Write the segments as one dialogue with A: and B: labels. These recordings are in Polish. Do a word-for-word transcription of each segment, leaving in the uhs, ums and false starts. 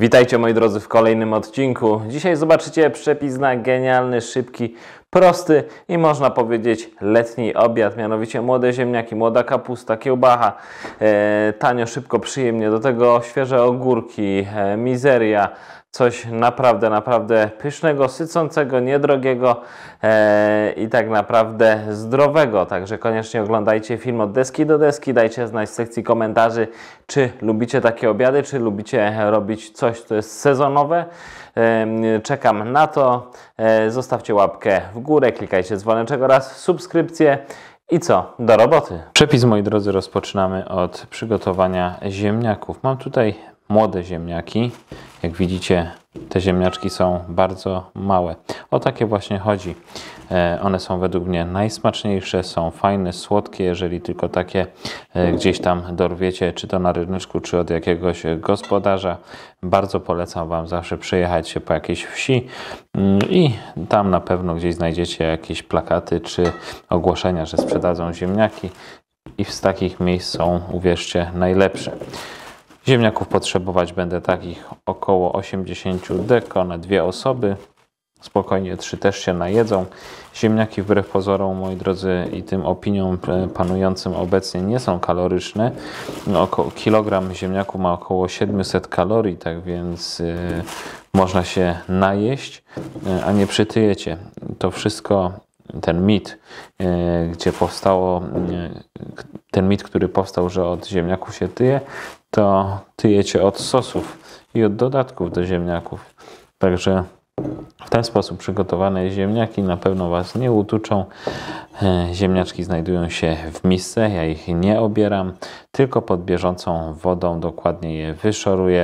A: Witajcie moi drodzy w kolejnym odcinku. Dzisiaj zobaczycie przepis na genialny, szybki, prosty i można powiedzieć letni obiad. Mianowicie młode ziemniaki, młoda kapusta, kiełbacha, e, tanio, szybko, przyjemnie. Do tego świeże ogórki, e, mizeria. Coś naprawdę, naprawdę pysznego, sycącego, niedrogiego e, i tak naprawdę zdrowego. Także koniecznie oglądajcie film od deski do deski. Dajcie znać w sekcji komentarzy, czy lubicie takie obiady, czy lubicie robić coś, co jest sezonowe. E, czekam na to. E, zostawcie łapkę w górę, klikajcie dzwoneczek oraz subskrypcję. I co? Do roboty. Przepis, moi drodzy, rozpoczynamy od przygotowania ziemniaków. Mam tutaj młode ziemniaki. Jak widzicie, te ziemniaczki są bardzo małe. O takie właśnie chodzi. E, one są według mnie najsmaczniejsze, są fajne, słodkie. Jeżeli tylko takie e, gdzieś tam dorwiecie, czy to na ryneczku, czy od jakiegoś gospodarza, bardzo polecam Wam zawsze przejechać się po jakiejś wsi mm, i tam na pewno gdzieś znajdziecie jakieś plakaty, czy ogłoszenia, że sprzedadzą ziemniaki i z takich miejsc są, uwierzcie, najlepsze. Ziemniaków potrzebować będę takich około osiemdziesiąt deko na dwie osoby. Spokojnie trzy też się najedzą. Ziemniaki wbrew pozorom, moi drodzy, i tym opiniom panującym obecnie nie są kaloryczne. No, około, kilogram ziemniaku ma około siedemset kalorii, tak więc yy, można się najeść, yy, a nie przytyjecie. To wszystko, ten mit, yy, gdzie powstało, yy, ten mit, który powstał, że od ziemniaków się tyje, to tyjecie od sosów i od dodatków do ziemniaków. Także w ten sposób przygotowane ziemniaki na pewno Was nie utuczą. Ziemniaczki znajdują się w misce, ja ich nie obieram, tylko pod bieżącą wodą dokładnie je wyszoruję.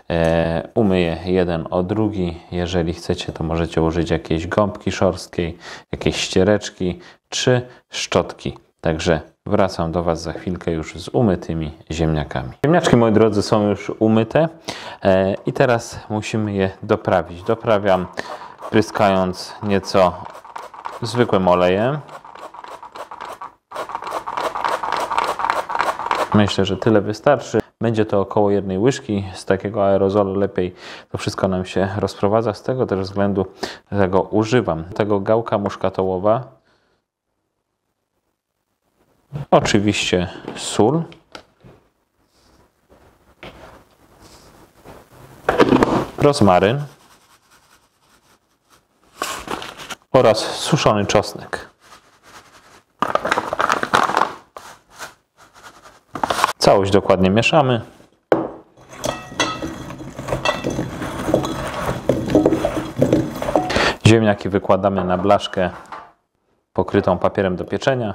A: Umyję jeden o drugi. Jeżeli chcecie, to możecie użyć jakiejś gąbki szorstkiej, jakiejś ściereczki czy szczotki. Także wracam do Was za chwilkę już z umytymi ziemniakami. Ziemniaczki, moi drodzy, są już umyte e, i teraz musimy je doprawić. Doprawiam pryskając nieco zwykłym olejem. Myślę, że tyle wystarczy. Będzie to około jednej łyżki. Z takiego aerozolu lepiej to wszystko nam się rozprowadza. Z tego też względu tego używam. Tego gałka muszkatołowa. Oczywiście sól, rozmaryn oraz suszony czosnek. Całość dokładnie mieszamy. Ziemniaki wykładamy na blaszkę pokrytą papierem do pieczenia.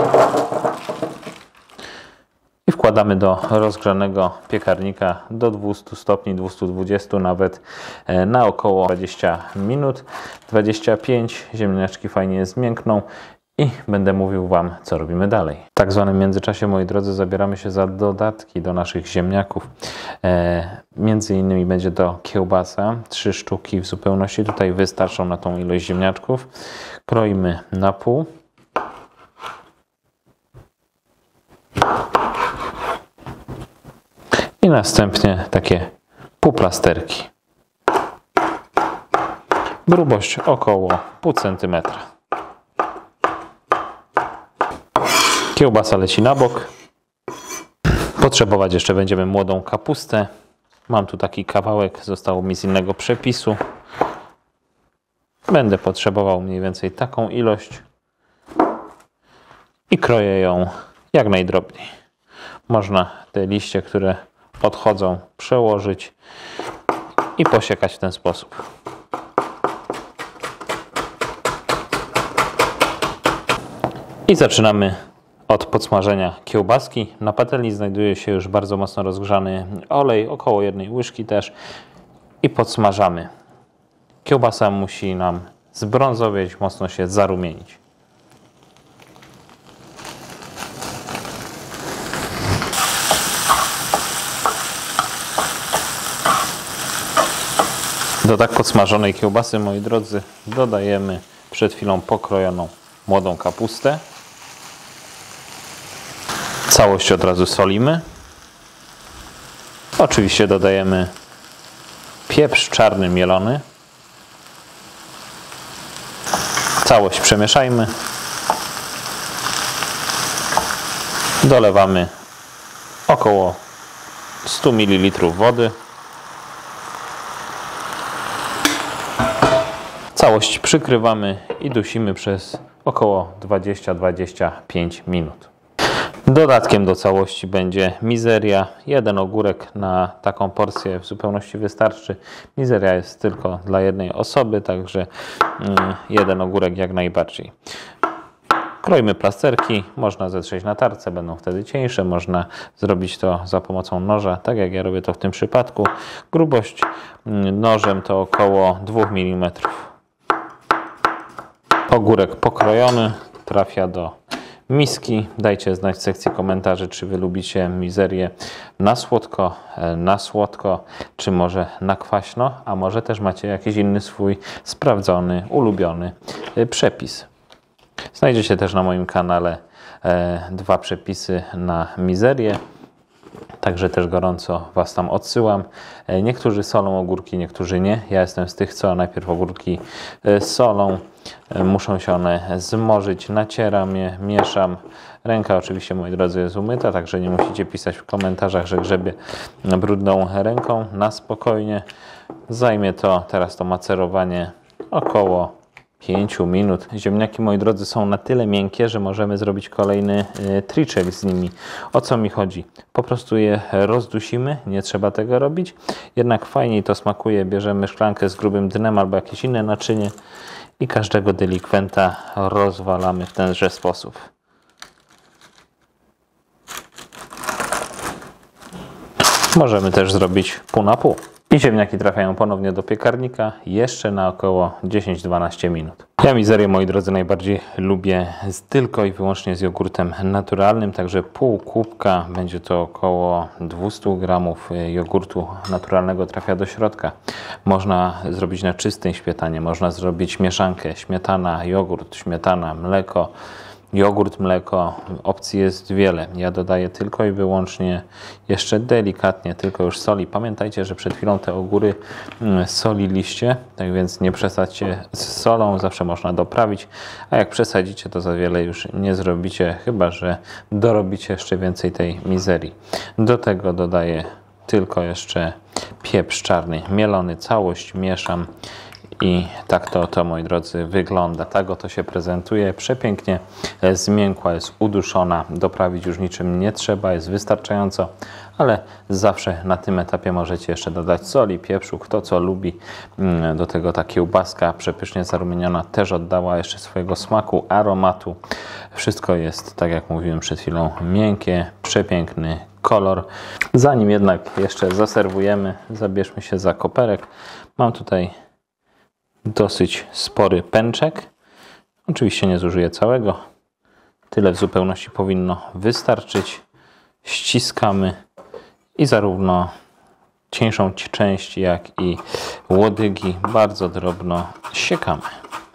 A: I wkładamy do rozgrzanego piekarnika do dwustu stopni, dwustu dwudziestu nawet, na około dwadzieścia minut. dwadzieścia pięć, ziemniaczki fajnie zmiękną i będę mówił Wam, co robimy dalej. W tak zwanym międzyczasie, moi drodzy, zabieramy się za dodatki do naszych ziemniaków. E, między innymi będzie to kiełbasa, trzy sztuki w zupełności. Tutaj wystarczą na tą ilość ziemniaczków. Kroimy na pół. I następnie takie półplasterki. Grubość około pół centymetra. Kiełbasa leci na bok. Potrzebować jeszcze będziemy młodą kapustę. Mam tu taki kawałek, zostało mi z innego przepisu. Będę potrzebował mniej więcej taką ilość. I kroję ją jak najdrobniej. Można te liście, które odchodzą, przełożyć i posiekać w ten sposób. I zaczynamy od podsmażenia kiełbaski. Na patelni znajduje się już bardzo mocno rozgrzany olej, około jednej łyżki też, i podsmażamy. Kiełbasa musi nam zbrązowieć, mocno się zarumienić. Do tak podsmażonej kiełbasy, moi drodzy, dodajemy przed chwilą pokrojoną młodą kapustę. Całość od razu solimy. Oczywiście dodajemy pieprz czarny mielony. Całość przemieszajmy. Dolewamy około sto mililitrów wody. Całość przykrywamy i dusimy przez około dwadzieścia do dwudziestu pięciu minut. Dodatkiem do całości będzie mizeria. Jeden ogórek na taką porcję w zupełności wystarczy. Mizeria jest tylko dla jednej osoby, także jeden ogórek jak najbardziej. Kroimy plasterki, można zetrzeć na tarce, będą wtedy cieńsze, można zrobić to za pomocą noża, tak jak ja robię to w tym przypadku. Grubość nożem to około dwa milimetry. Ogórek pokrojony trafia do miski. Dajcie znać w sekcji komentarzy, czy wy lubicie mizerię na słodko, na słodko, czy może na kwaśno, a może też macie jakiś inny swój sprawdzony, ulubiony przepis. Znajdziecie też na moim kanale e, dwa przepisy na mizerię. Także też gorąco Was tam odsyłam. E, niektórzy solą ogórki, niektórzy nie. Ja jestem z tych, co najpierw ogórki e, solą. E, muszą się one zmorzyć. Nacieram je, mieszam. Ręka oczywiście, moi drodzy, jest umyta, także nie musicie pisać w komentarzach, że grzebię brudną ręką. Na spokojnie. Zajmie to teraz to macerowanie około pięć minut. Ziemniaki, moi drodzy, są na tyle miękkie, że możemy zrobić kolejny y, triczek z nimi. O co mi chodzi? Po prostu je rozdusimy, nie trzeba tego robić. Jednak fajniej to smakuje. Bierzemy szklankę z grubym dnem albo jakieś inne naczynie i każdego delikwenta rozwalamy w tenże sposób. Możemy też zrobić pół na pół. I ziemniaki trafiają ponownie do piekarnika jeszcze na około dziesięć do dwunastu minut. Ja mizerię, moi drodzy, najbardziej lubię z, tylko i wyłącznie z jogurtem naturalnym, także pół kubka, będzie to około dwieście gramów jogurtu naturalnego trafia do środka. Można zrobić na czystej śmietanie, można zrobić mieszankę śmietana, jogurt, śmietana, mleko. Jogurt, mleko, opcji jest wiele. Ja dodaję tylko i wyłącznie jeszcze delikatnie, tylko już soli. Pamiętajcie, że przed chwilą te ogóry soliliście, tak więc nie przesadźcie z solą, zawsze można doprawić, a jak przesadzicie, to za wiele już nie zrobicie, chyba że dorobicie jeszcze więcej tej mizerii. Do tego dodaję tylko jeszcze pieprz czarny mielony, całość mieszam. I tak to, to, moi drodzy, wygląda. Tak oto się prezentuje. Przepięknie zmiękła, jest uduszona. Doprawić już niczym nie trzeba, jest wystarczająco, ale zawsze na tym etapie możecie jeszcze dodać soli, pieprzu, kto co lubi. Do tego ta kiełbaska przepysznie zarumieniona też oddała jeszcze swojego smaku, aromatu. Wszystko jest, tak jak mówiłem przed chwilą, miękkie, przepiękny kolor. Zanim jednak jeszcze zaserwujemy, zabierzmy się za koperek. Mam tutaj dosyć spory pęczek. Oczywiście nie zużyję całego. Tyle w zupełności powinno wystarczyć. Ściskamy i zarówno cieńszą część, jak i łodygi bardzo drobno siekamy.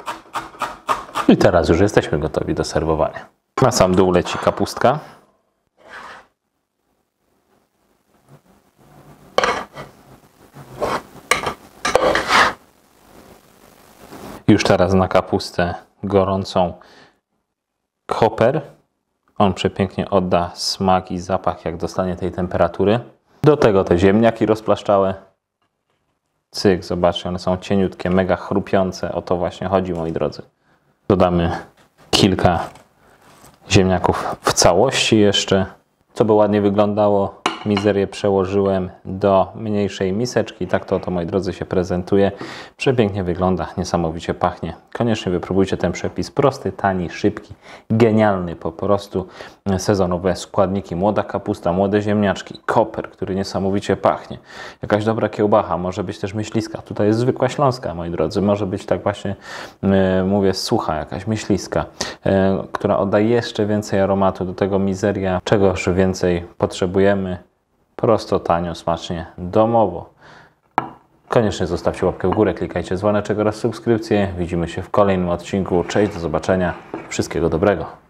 A: I teraz już jesteśmy gotowi do serwowania. Na sam dół leci kapustka. Już teraz na kapustę gorącą koper. On przepięknie odda smak i zapach, jak dostanie tej temperatury. Do tego te ziemniaki rozplaszczałe. Cyk, zobaczcie, one są cieniutkie, mega chrupiące. O to właśnie chodzi, moi drodzy. Dodamy kilka ziemniaków w całości jeszcze. Co by ładnie wyglądało, mizerię przełożyłem do mniejszej miseczki. Tak to oto, moi drodzy, się prezentuje. Przepięknie wygląda, niesamowicie pachnie. Koniecznie wypróbujcie ten przepis. Prosty, tani, szybki, genialny po prostu. Sezonowe składniki, młoda kapusta, młode ziemniaczki, koper, który niesamowicie pachnie. Jakaś dobra kiełbacha, może być też myśliska. Tutaj jest zwykła śląska, moi drodzy. Może być tak właśnie, yy, mówię, sucha jakaś myśliska, yy, która odda jeszcze więcej aromatu. Do tego mizeria, czegoś więcej potrzebujemy. Prosto, tanio, smacznie, domowo. Koniecznie zostawcie łapkę w górę, klikajcie dzwoneczek oraz subskrypcję. Widzimy się w kolejnym odcinku. Cześć, do zobaczenia. Wszystkiego dobrego.